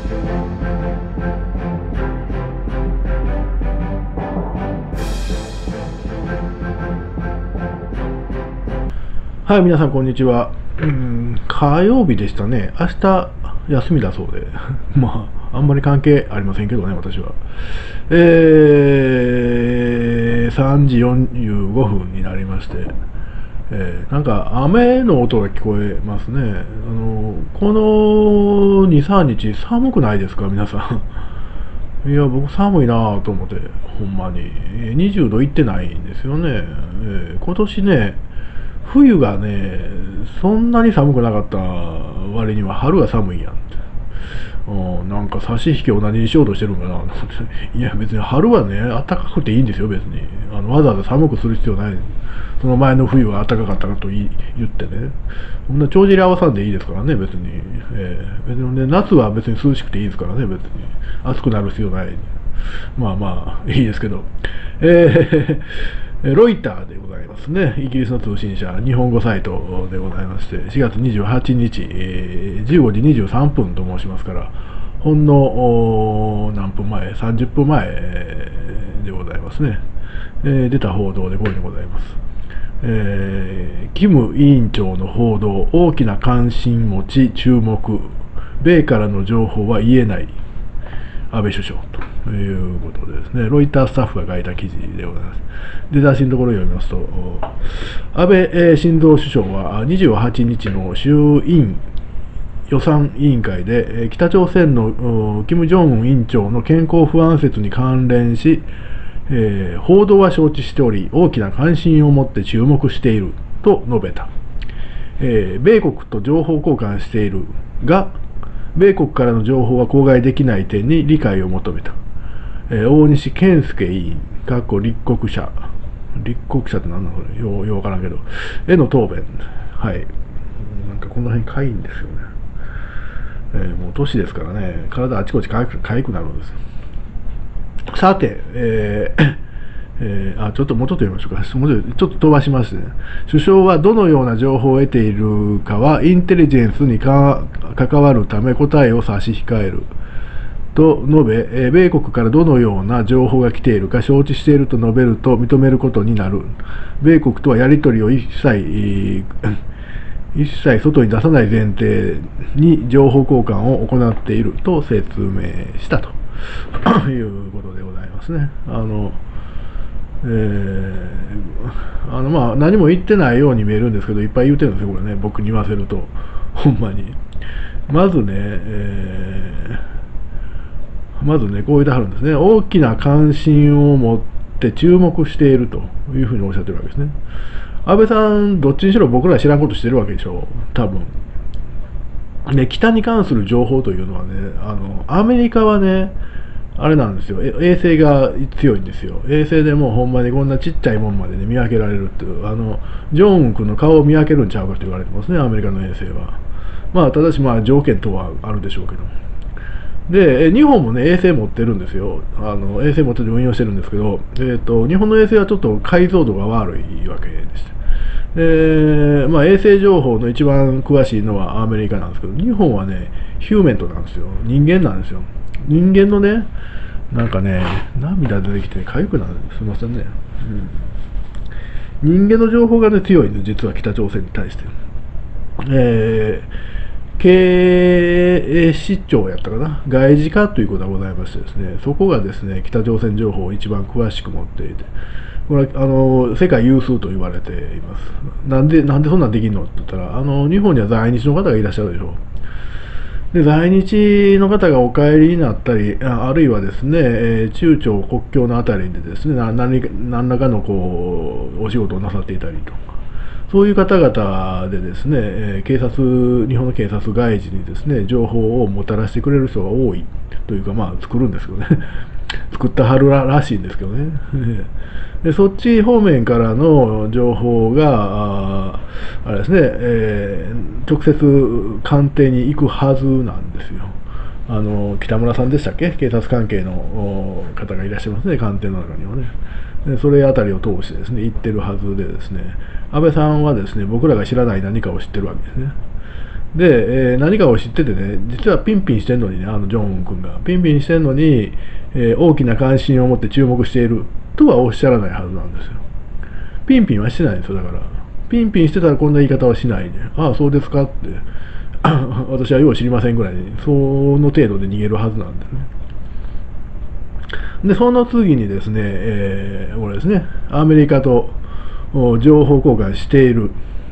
はい、皆さんこんにちは。火曜日でしたね。明日休みだそうで、まあ、あんまり関係ありませんけどね、私は。3時45分になりまして、なんか雨の音が聞こえますね。この2、3日寒くないですか、皆さん。いや、僕寒いなぁと思って、ほんまに。20度いってないんですよね。今年ね、冬がね、そんなに寒くなかった割には春が寒いやんって。なんか差し引きを何にしようとしてるんかなと思って。いや別に春はね、暖かくていいんですよ、別に。わざわざ寒くする必要ない。その前の冬は暖かかったかと言ってね。そんな帳尻合わさんでいいですからね、別に。別にね、夏は別に涼しくていいですからね、別に。暑くなる必要ない。まあまあ、いいですけど。ロイターでございますね。イギリスの通信社、日本語サイトでございまして、4月28日、15時23分と申しますから、ほんの何分前、30分前でございますね。出た報道でこういうのございます。キム委員長の報道、大きな関心持ち、注目、米からの情報は言えない。安倍首相ということでですね、ロイタースタッフが書いた記事でございます。出だしのところを読みますと、安倍晋三首相は28日の衆院予算委員会で、北朝鮮の金正恩委員長の健康不安説に関連し、報道は承知しており、大きな関心を持って注目していると述べた。米国と情報交換しているが、米国からの情報は口外できない点に理解を求めた。大西健介委員、立国者って何なのこれ、ようわからんけど、への答弁。はい。なんかこの辺かゆいんですよね。もう年ですからね、体あちこちかゆくなるんです。さて、ちょっともうちょっと読みましょうか。もうちょっと飛ばしましてね。首相はどのような情報を得ているかは、インテリジェンスに関わるため答えを差し控える。と述べ、米国からどのような情報が来ているか承知していると述べると認めることになる。米国とはやり取りを一切外に出さない前提に情報交換を行っていると説明したということでございますね。まあ何も言ってないように見えるんですけど、いっぱい言ってるんですよ、これね、僕に言わせると。ほんまに。まずね、こう言ってはるんですね。大きな関心を持って注目しているというふうにおっしゃってるわけですね。安倍さん、どっちにしろ僕ら知らんことしてるわけでしょ、多分。で、北に関する情報というのはね、アメリカはね、あれなんですよ、衛星が強いんですよ。衛星でもうほんまにこんなちっちゃいもんまでね、見分けられるっていう、ジョンウン君の顔を見分けるんちゃうかと言われてますね、アメリカの衛星は。まあ、ただしまあ条件とはあるでしょうけど。で、日本もね、衛星持ってるんですよ。衛星持ってて運用してるんですけど、日本の衛星はちょっと解像度が悪いわけでした。まあ、衛星情報の一番詳しいのはアメリカなんですけど、日本はね、ヒューメントなんですよ。人間なんですよ。人間のね、なんかね、涙出てきて痒くなる。すみませんね。人間の情報がね、強いんです、実は北朝鮮に対して。警視庁やったかな、外事課ということがございましてですね、そこがですね、北朝鮮情報を一番詳しく持っていて、これは世界有数と言われています。なんでそんなんできるのって言ったら、日本には在日の方がいらっしゃるでしょう。で、在日の方がお帰りになったり、あるいはですね、中朝国境のあたりでですね、何らかのお仕事をなさっていたりと。そういう方々でですね、日本の警察外事にですね、情報をもたらしてくれる人が多いというか、まあ、作るんですけどね。作ったはるらしいんですけどね。で、そっち方面からの情報が、あれですね、直接官邸に行くはずなんですよ。北村さんでしたっけ、警察関係の方がいらっしゃいますね、官邸の中にはね。でそれあたりを通してですね、行ってるはずでですね、安倍さんはですね、僕らが知らない何かを知ってるわけですね。 で、何かを知っててね、実はピンピンしてんのにね、ジョンウン君がピンピンしてんのに、大きな関心を持って注目しているとはおっしゃらないはずなんですよ。ピンピンはしてないんですよ。だからピンピンしてたらこんな言い方はしないで、ああそうですかって私はよう知りませんぐらいにその程度で逃げるはずなんですね。でその次にですね、これですね、アメリカと情報交換している、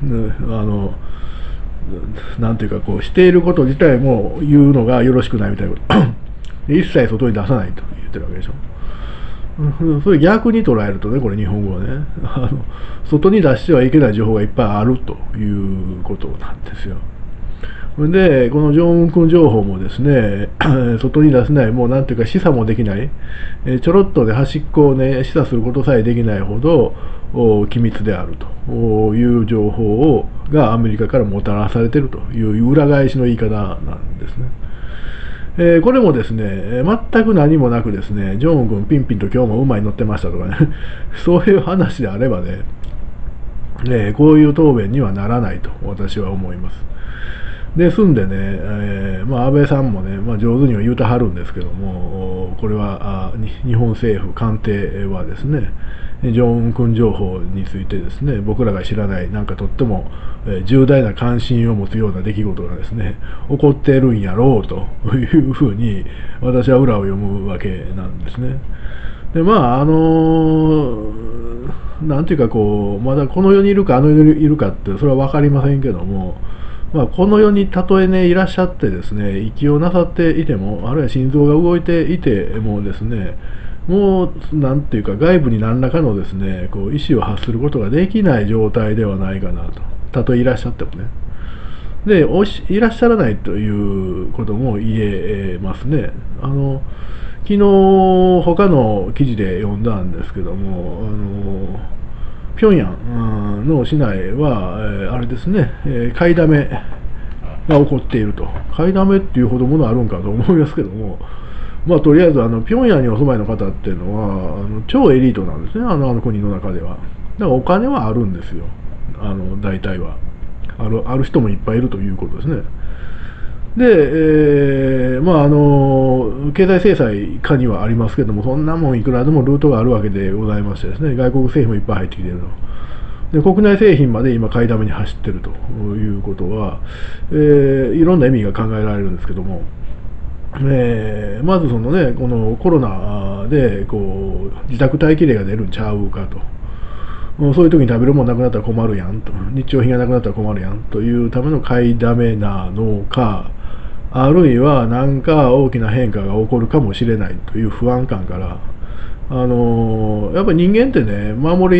なんていうかこうしていること自体も言うのがよろしくないみたいなこと一切外に出さないと言ってるわけでしょ。それ逆に捉えるとね、これ日本語はね、外に出してはいけない情報がいっぱいあるということなんですよ。で、このジョンウン君情報もですね、外に出せない、もうなんていうか示唆もできない、ちょろっとで端っこをね、示唆することさえできないほど機密であるという情報がアメリカからもたらされているという裏返しの言い方なんですね。これもですね、全く何もなくですね、ジョンウン君ピンピンと今日も馬に乗ってましたとかね、そういう話であればね、こういう答弁にはならないと私は思います。ですんでね、安倍さんもね、上手には言うてはるんですけども、これは日本政府官邸はですね、ジョンウン君情報についてですね、僕らが知らない、なんかとっても重大な関心を持つような出来事がですね、起こっているんやろうというふうに、私は裏を読むわけなんですね。で、なんていうかこう、まだこの世にいるかあの世にいるかって、それは分かりませんけども、この世にたとえね、いらっしゃってですね、息をなさっていても、あるいは心臓が動いていてもですね、もう、なんていうか、外部に何らかのですね、こう意思を発することができない状態ではないかなと。たとえいらっしゃってもね。で、いらっしゃらないということも言えますね。昨日、他の記事で読んだんですけども、平壌の市内は、あれですね、買いだめが起こっていると。買いだめっていうほどものあるんかと思いますけども、とりあえず平壌にお住まいの方っていうのは超エリートなんですね、あの国の中では。だからお金はあるんですよ、大体は。ある人もいっぱいいるということですね。で、経済制裁下にはありますけども、そんなもんいくらでもルートがあるわけでございましてですね、外国製品もいっぱい入ってきていると。で、国内製品まで今買いだめに走っているということは、いろんな意味が考えられるんですけども、まずそのね、このコロナでこう自宅待機令が出るんちゃうかと。そういう時に食べるもんなくなったら困るやんと、日用品がなくなったら困るやんというための買いだめなのか、あるいは何か大きな変化が起こるかもしれないという不安感から、やっぱり人間ってね、守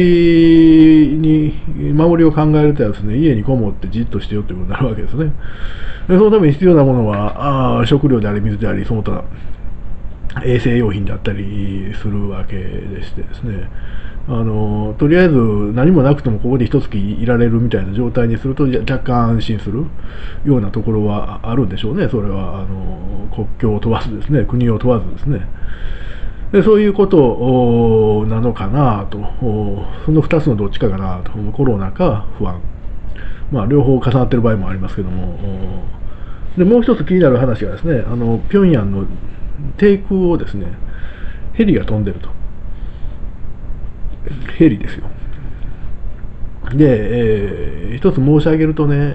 りを考えるとですね、家にこもってじっとしてよということになるわけですね。でそのために必要なものは食料であり水であり、その他衛生用品だったりするわけでしてですね、とりあえず何もなくてもここで一月いられるみたいな状態にすると若干安心するようなところはあるんでしょうね。それは国境を問わずですね、国を問わずですね。でそういうことなのかなと、その2つのどっちかかなと、コロナか不安、両方重なっている場合もありますけども、でもう一つ気になる話がですね、平壌の低空をですね、ヘリが飛んでると。ヘリですよ。で、一つ申し上げるとね、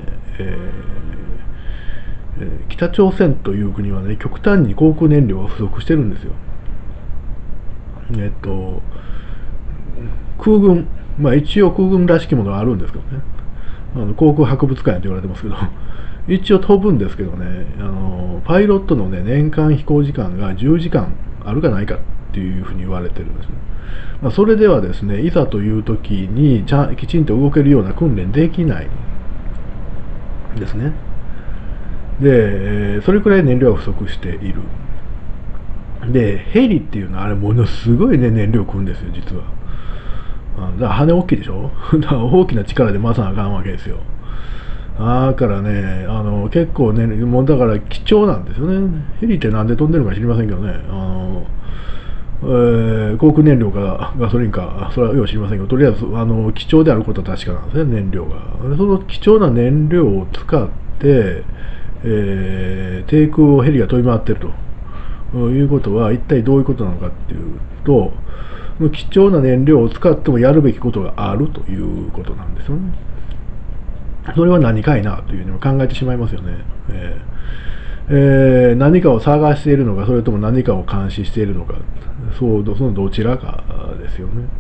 北朝鮮という国はね、極端に航空燃料が不足してるんですよ。空軍、一応空軍らしきものがあるんですけどね、航空博物館と言われてますけど、一応飛ぶんですけどね、パイロットのね、年間飛行時間が10時間あるかないかっていうふうに言われてるんですね。それではですね、いざという時にきちんと動けるような訓練できないですね。で、それくらい燃料が不足している。で、ヘリっていうのはあれものすごいね、燃料食うんですよ、実は。だから羽大きいでしょだから大きな力で回さなあかんわけですよ。だからね、結構ね、もうだから貴重なんですよね。ヘリってなんで飛んでるのか知りませんけどね。航空燃料かガソリンか、それはよく知りませんけど、とりあえず貴重であることは確かなんですね、燃料が。その貴重な燃料を使って、低空をヘリが飛び回っているということは一体どういうことなのかっていうと、貴重な燃料を使ってもやるべきことがあるということなんですよね。それは何かいなというのを考えてしまいますよね。何かを探しているのか、それとも何かを監視しているのか、そのどちらかですよね。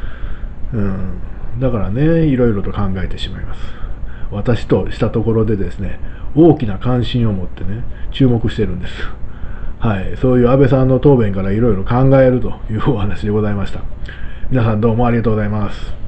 だからね、いろいろと考えてしまいます。私としたところでですね、大きな関心を持ってね、注目してるんです。はい、そういう安倍さんの答弁からいろいろ考えるというお話でございました。皆さんどうもありがとうございます。